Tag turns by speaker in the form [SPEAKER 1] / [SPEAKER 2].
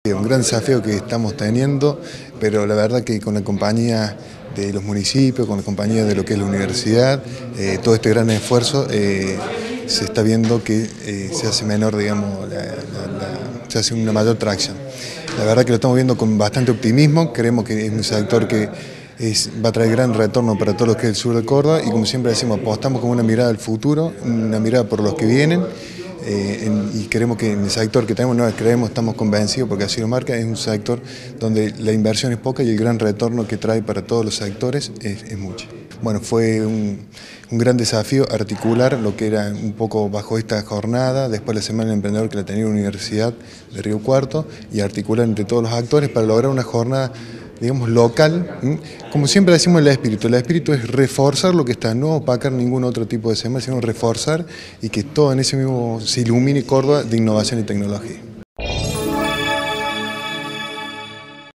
[SPEAKER 1] Un gran desafío que estamos teniendo, pero la verdad que con la compañía de los municipios, con la compañía de lo que es la universidad, todo este gran esfuerzo se está viendo que se hace menor, digamos, se hace una mayor tracción. La verdad que lo estamos viendo con bastante optimismo, creemos que es un sector que va a traer gran retorno para todo lo que es el sur de Córdoba y como siempre decimos, apostamos con una mirada al futuro, una mirada por los que vienen. Y queremos que en el sector que tenemos, no creemos, estamos convencidos, porque así lo marca, es un sector donde la inversión es poca y el gran retorno que trae para todos los sectores es mucho. Bueno, fue un gran desafío articular lo que era un poco bajo esta jornada, después la Semana del Emprendedor que la tenía la Universidad de Río Cuarto, y articular entre todos los actores para lograr una jornada, digamos, local. Como siempre decimos, el espíritu es reforzar lo que está, no opacar ningún otro tipo de semana, sino reforzar y que todo en ese mismo se ilumine Córdoba de innovación y tecnología.